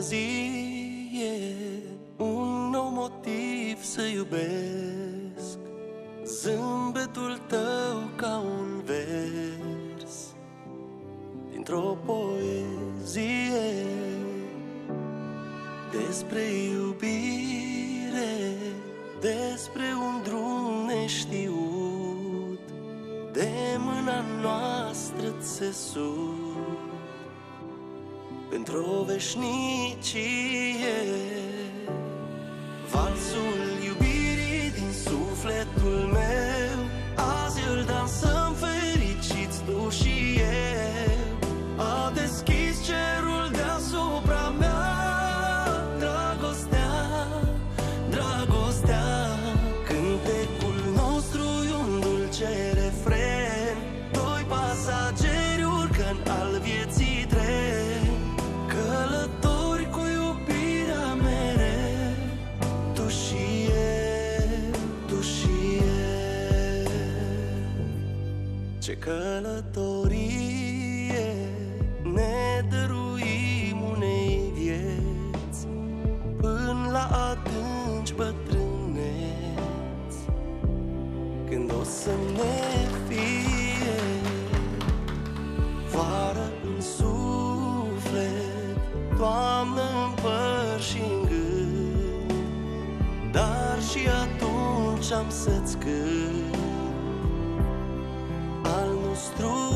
zi e un nou motiv să iubesc. Zâmbetul tău ca un vers dintr-o poezie despre iubire, despre un drum neștiut, de mâna noastră țesut pentru o veșnicie. Valsul iubirii din sufletul meu, azi îl dansăm fericiți tu și eu. A deschis cerul deasupra mea, dragostea, dragostea. Cântecul nostru e un dulce refren, doi pasageri urcă-n al vieții tren, călători cu iubirea mereu, tu și eu, tu și eu. Ce călătorie ne dăruim unei vieți, până la adânci bătrâneți, când o să ne fie vară în suflet, toamnă în păr și în gând, dar și atunci am să-ți cânt al nostru